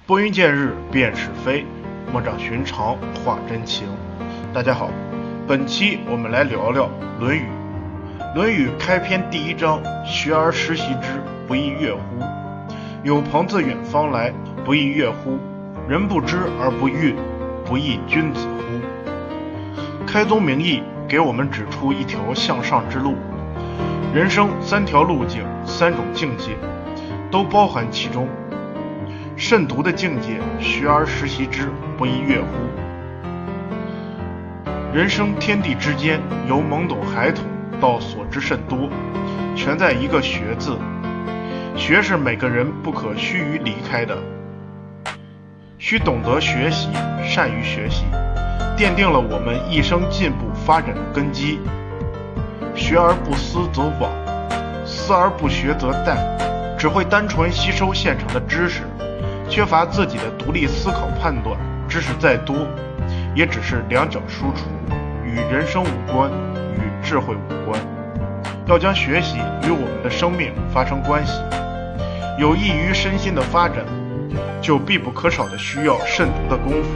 拨云见日，辨是非，莫照寻常，话真情。大家好，本期我们来聊聊《论语》。《论语》开篇第一章：学而时习之，不亦说乎？有朋自远方来，不亦说乎？人不知而不愠，不亦君子乎？开宗明义给我们指出一条向上之路。人生三条路径，三种境界，都包含其中。慎独的境界，学而时习之，不亦说乎？人生天地之间，由懵懂孩童到所知甚多，全在一个学字。学是每个人不可须臾离开的，需懂得学习，善于学习，奠定了我们一生进步发展的根基。学而不思则罔，思而不学则殆，只会单纯吸收现成的知识，缺乏自己的独立思考判断，知识再多也只是两脚输出，与人生无关，与智慧无关。要将学习与我们的生命发生关系，有益于身心的发展，就必不可少的需要慎独的功夫。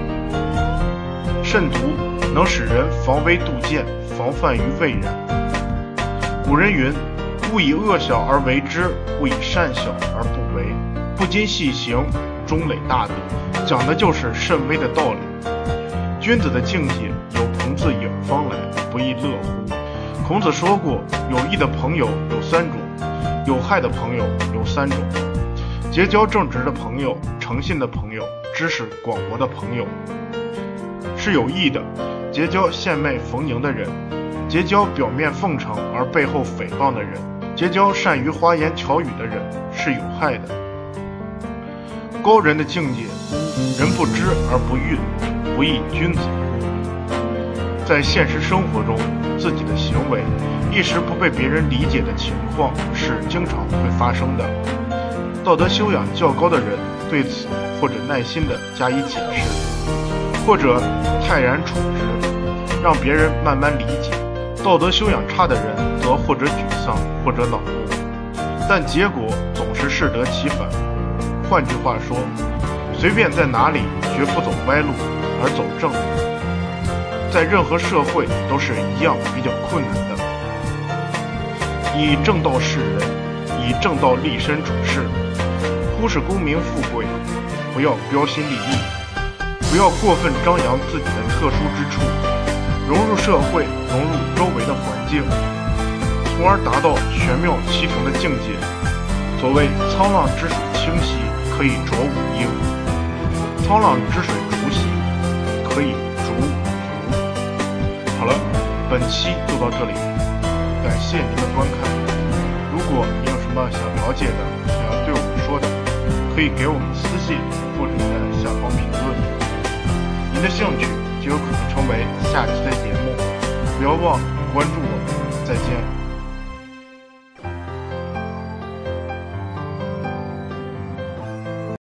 慎独能使人防微杜渐，防范于未然。古人云：勿以恶小而为之，勿以善小而不为。不经细行，终累大德，讲的就是甚微的道理。君子的境界有朋自远方来，不亦乐乎？孔子说过，有益的朋友有三种，有害的朋友有三种。结交正直的朋友，诚信的朋友，知识广博的朋友是有益的。结交献媚逢迎的人，结交表面奉承而背后诽谤的人，结交善于花言巧语的人是有害的。高人的境界，人不知而不愠，不亦君子乎？在现实生活中，自己的行为一时不被别人理解的情况是经常会发生的。道德修养较高的人对此或者耐心地加以解释，或者泰然处之，让别人慢慢理解。道德修养差的人则或者沮丧，或者恼怒，但结果总是适得其反。换句话说，随便在哪里，绝不走歪路，而走正路，在任何社会都是一样比较困难的。以正道示人，以正道立身处世，忽视功名富贵，不要标新立异，不要过分张扬自己的特殊之处，融入社会，融入周围的环境，从而达到玄妙奇同的境界。所谓沧浪之水清兮，可以濯五缨；沧浪之水浊兮，可以濯五族。好了，本期就到这里，感谢您的观看。如果你有什么想了解的，想要对我们说的，可以给我们私信或者在下方评论。您的兴趣就有可能成为下期的节目，不要忘了关注我们。再见。